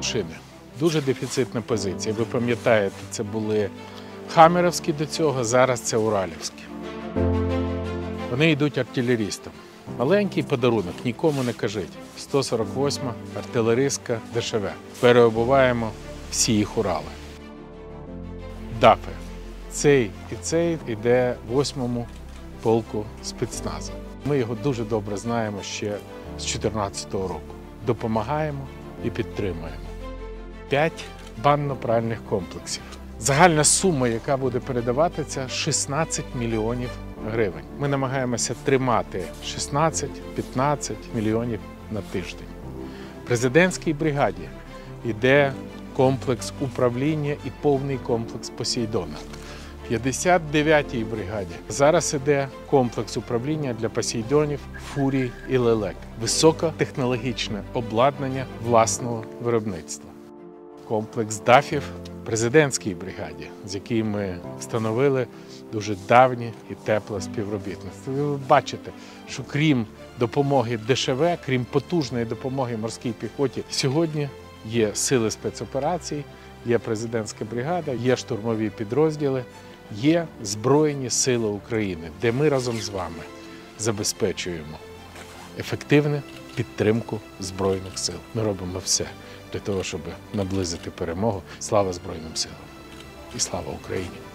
машини. Дуже дефіцитна позиція. Ви пам'ятаєте, це були хаммерівські до цього, зараз це уралівські. Вони йдуть артилерістам. Маленький подарунок, нікому не кажіть. 148-ма артилерістська ДШВ. Переобуваємо всі їх Урали. ДАФи. Цей і цей йде 8-му полку спецназу. Ми його дуже добре знаємо ще з 2014 року. Допомагаємо і підтримуємо. 5 банно-пральних комплексів. Загальна сума, яка буде передаватися, 16 мільйонів гривень. Ми намагаємося тримати 16-15 мільйонів на тиждень. В президентській бригаді йде комплекс управління і повний комплекс Посейдона. В 59-й бригаді зараз іде комплекс управління для Посейдонів, Фурій і Лелек. Високотехнологічне обладнання власного виробництва. Комплекс ДАФів в президентській бригаді, з яким ми встановили дуже давнє і тепле співробітництво. Ви бачите, що крім допомоги ДШВ, крім потужної допомоги морській піхоті, сьогодні є сили спецоперацій, є президентська бригада, є штурмові підрозділи, є Збройні Сили України, де ми разом з вами забезпечуємо ефективну підтримку Збройних сил. Ми робимо все для того, щоб наблизити перемогу. Слава Збройним силам і слава Україні!